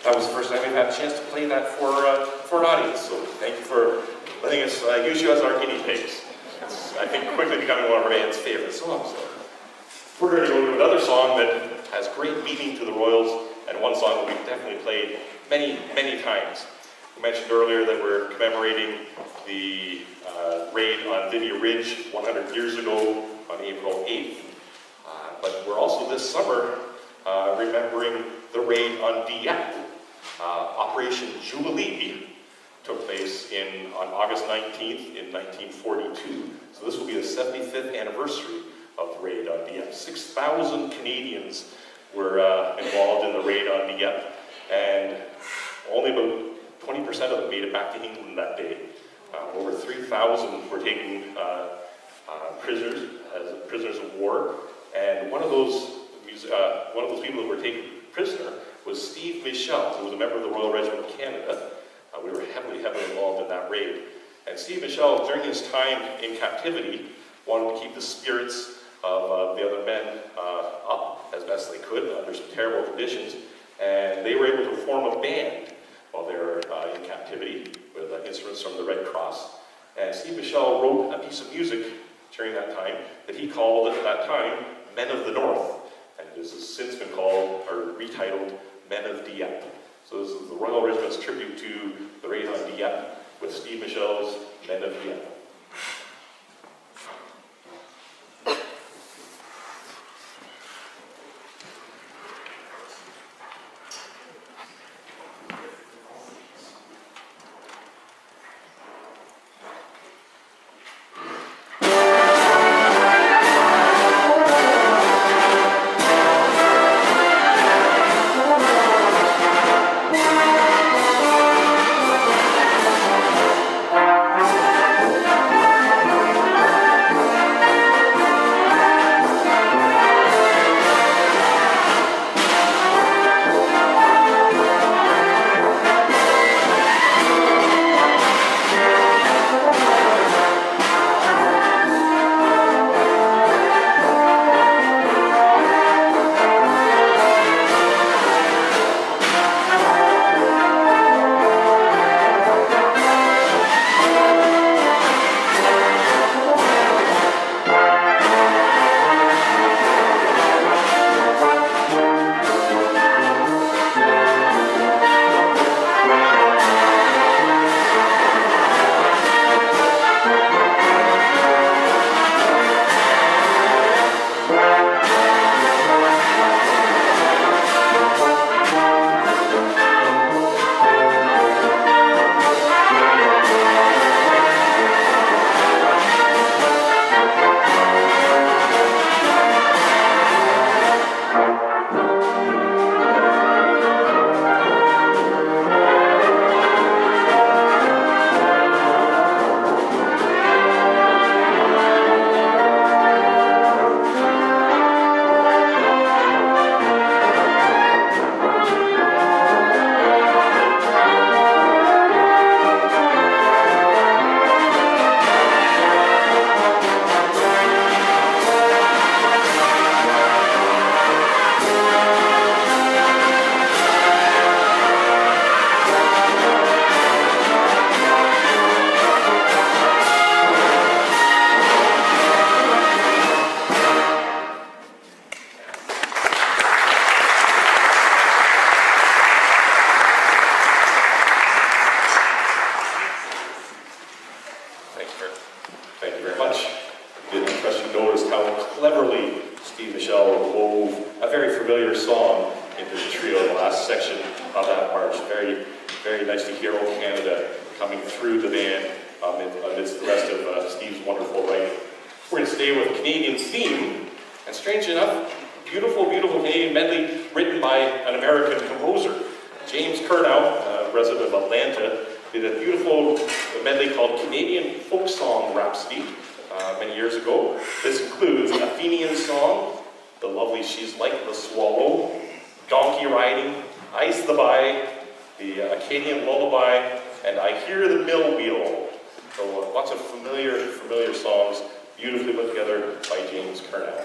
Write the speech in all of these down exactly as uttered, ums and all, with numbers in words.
that was the first time we've had a chance to play that for, uh, for an audience. So thank you for letting us uh, use you as our guinea pigs. It's, I think, quickly becoming one of our band's favorite songs. So we're going to go to another song that has great meaning to the Royals, and one song that we've definitely played many, many times. We mentioned earlier that we're commemorating the uh, raid on Dieppe Ridge one hundred years ago on April eighth. Uh, but we're also this summer uh, remembering the raid on Dieppe. Uh, Operation Jubilee took place in, on August nineteenth in nineteen forty-two. So this will be the seventy-fifth anniversary of the raid on Dieppe. six thousand Canadians were uh, involved in the raid on Dieppe, and only about twenty percent of them made it back to England that day. Uh, over three thousand were taken uh, uh, prisoners as prisoners of war, and one of those uh, one of those people that were taken prisoner was Steve Michel, who was a member of the Royal Regiment of Canada. Uh, we were heavily, heavily involved in that raid. And Steve Michel, during his time in captivity, wanted to keep the spirits of uh, the other men uh, up as best they could under some terrible conditions. And they were able to form a band while they were uh, in captivity with uh, instruments from the Red Cross. And Steve Michel wrote a piece of music during that time that he called, at that time, Men of the North. And this has since been called, or retitled, Men of Dieppe. So this is the Royal Regiment's tribute to the raid on Dieppe with Steve Michel's Men of Dieppe. Medley called Canadian folk song Rhapsody uh, many years ago. This includes Athenian song, The Lovely She's Like the Swallow, Donkey Riding, Ice the Bye, the Acadian Lullaby, and I Hear the Mill Wheel. So uh, lots of familiar, familiar songs, beautifully put together by James Curnow.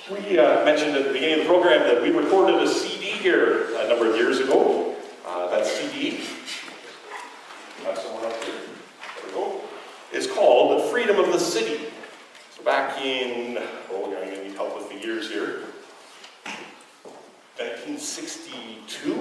We uh, mentioned at the beginning of the program that we recorded a C D here a number of years ago. Uh, that C D, have someone up here, there we go, is called Freedom of the City. So back in, oh, I'm going to need help with the years here, nineteen sixty-two?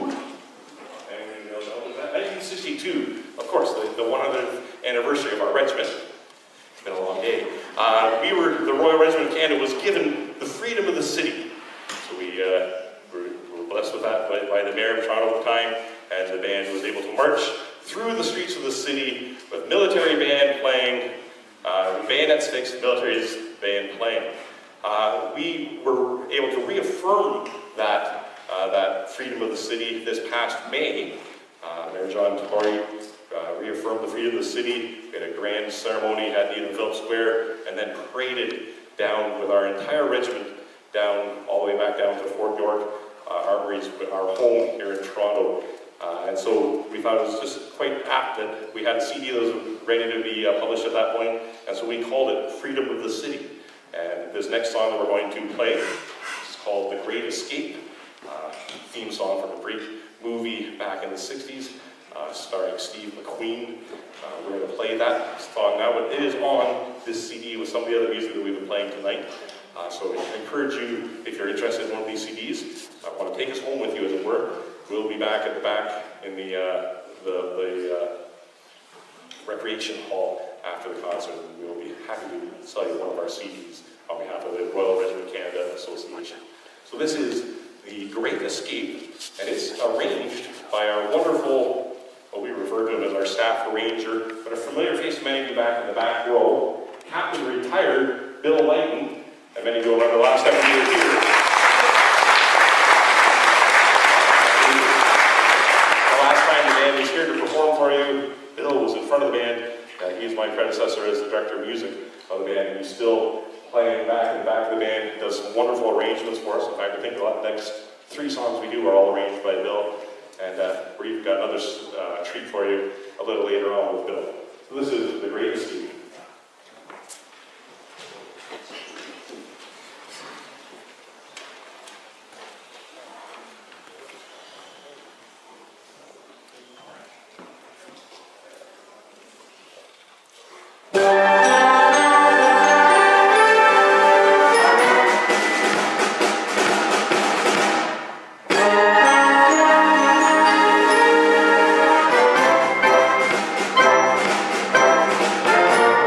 nineteen sixty-two, of course, the, the one hundredth anniversary of our regiment. It's been a long day. Uh, we were, the Royal Regiment of Canada was given the freedom of the city. So we uh, were, were blessed with that by, by the Mayor of Toronto at the time, and the band was able to march through the streets of the city with military band playing, uh, bayonets fixed, military band playing. Uh, we were able to reaffirm that, uh, that freedom of the city this past May. Uh, Mayor John Tory uh, reaffirmed the freedom of the city. We had a grand ceremony at Needham Phillips Square, and then paraded down with our entire regiment down all the way back down to Fort York, uh, Armories, our home here in Toronto. Uh, and so we thought it was just quite apt that we had a C D that was ready to be uh, published at that point, and so we called it Freedom of the City. And this next song that we're going to play is called The Great Escape, uh, theme song from a great movie back in the sixties, uh, starring Steve McQueen. Uh, we're going to play that song now, but it is on this C D with some of the other music that we've been playing tonight. Uh, so I encourage you, if you're interested in one of these C Ds, I want to take us home with you, as it were. We'll be back at the back in the, uh, the, the uh, recreation hall after the concert, and we'll be happy to sell you one of our C Ds on behalf of the Royal Regiment Canada Association. So this is The Great Escape, and it's arranged by our wonderful, what we refer to him as our staff arranger, but a familiar face to many of you back in the back row, Captain Retired Bill Mighton, and many of you will remember the last time we were here. The last time the band was here to perform for you, Bill was in front of the band. Uh, he is my predecessor as the director of music of the band, and he's still playing back in the back of the band. He does some wonderful arrangements for us. In fact, I think the next three songs we do are all arranged by Bill. And uh, we've got another uh, treat for you a little later on with Bill. So this is The Great Escape. Thank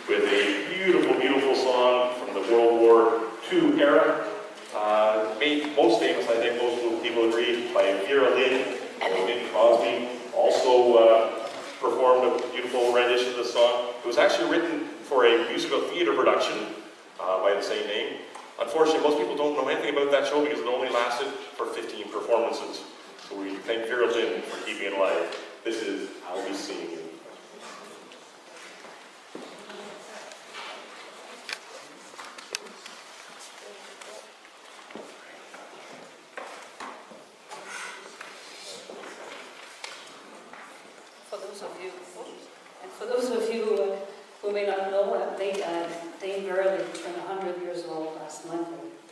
with a beautiful, beautiful song from the World War Two era. Uh, made most famous, I think most people agree, by Vera Lynn and Lynn Crosby. Also uh, performed a beautiful rendition of the song. It was actually written for a musical theater production uh, by the same name. Unfortunately, most people don't know anything about that show because it only lasted for fifteen performances. So we thank Vera Lynn for keeping it alive. This is I'll Be Seeing You. For those of you, and for those of you uh, who may not know, uh, they, uh, Dame Bourre turned one hundred years old last month.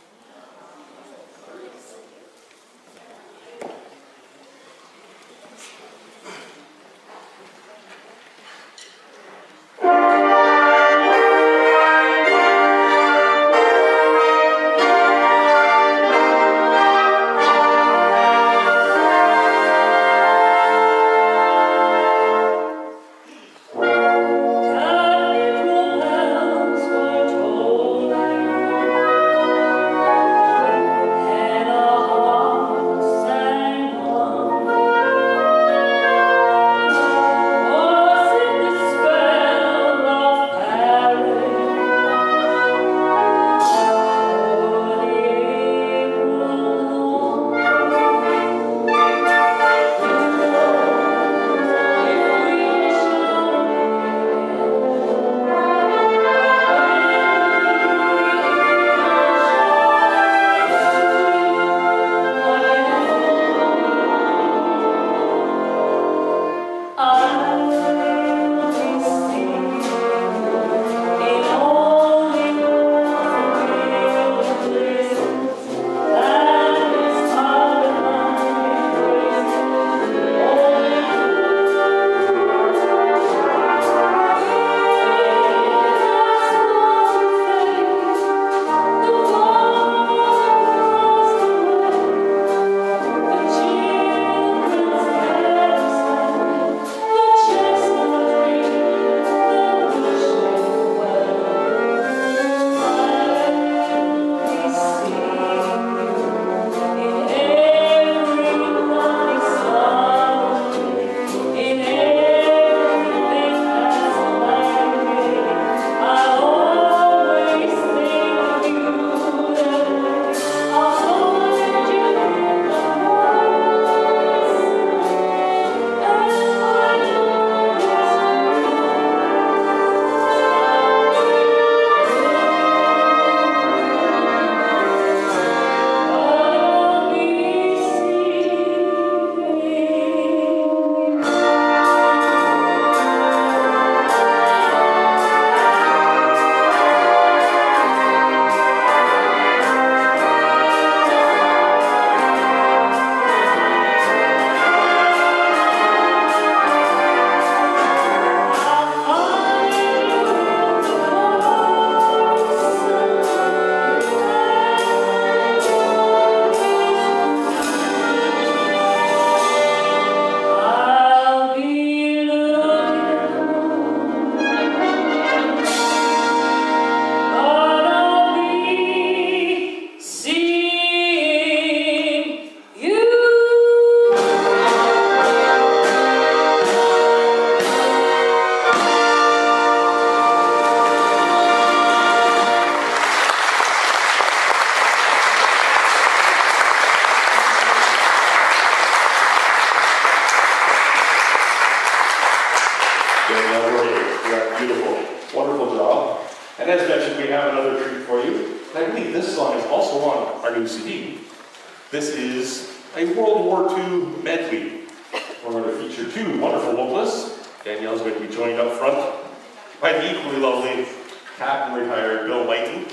Danielle Bourre, yeah, beautiful, wonderful job. And as mentioned, we have another treat for you. And I believe this song is also on our new C D. This is a World War Two medley. We're going to feature two wonderful vocalists. Danielle's going to be joined up front by the equally lovely Captain retired Bill Mighton.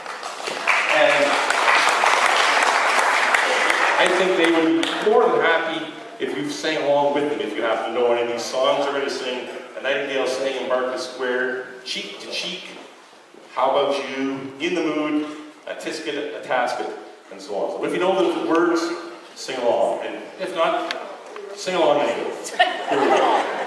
And I think they would be more than happy if you sang along with them, if you happen to know any of these songs. They're going to sing A Nightingale Sang in Berkeley Square, Cheek to Cheek, How About You, In the Mood, A Tisket, A Tasket, and so on. So if you know the words, sing along. And if not, sing along anyway. Here we go.